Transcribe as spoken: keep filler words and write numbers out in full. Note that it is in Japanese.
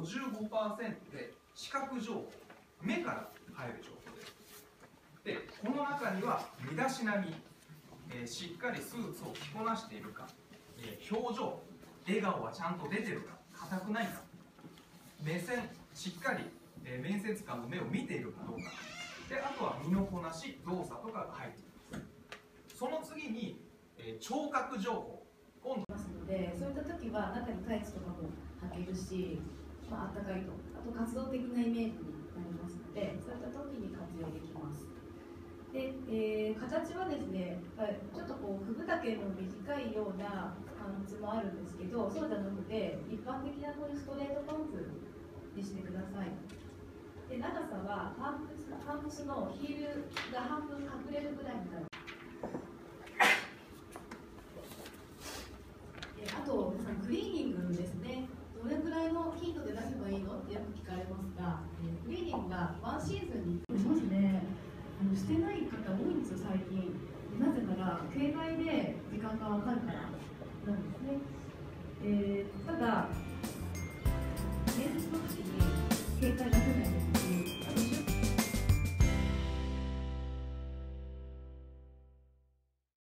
ごじゅうごパーセントで視覚情報、目から入る情報です。で、この中には身だしなみ、えー、しっかりスーツを着こなしているか、えー、表情、笑顔はちゃんと出てるか、硬くないか、目線、しっかり、えー、面接官の目を見ているかどうか、であとは身のこなし、動作とかが入っています。その次に、えー、聴覚情報、今度ますので、そういった時は中にタイツとかも履けるし、まあったかいと、あと活動的なイメージになりますので、そういった時に活用できます。で、えー、形はですね、ちょっとこう首丈の短いようなパンツもあるんですけど、そうじゃなくて一般的なこういうストレートパンツにしてください。で、長さはパンプス、パンプスのヒールが半分隠れるぐらいになる。で、あと皆さんクリーニングですね。どれくらいの頻度で出せばいいのってよく聞かれますが、えー、クリーニングがワンシーズンにしますね。あのしてない方多いんですよ最近。なぜなら携帯で時間が分かるからなんですね。えー、ただ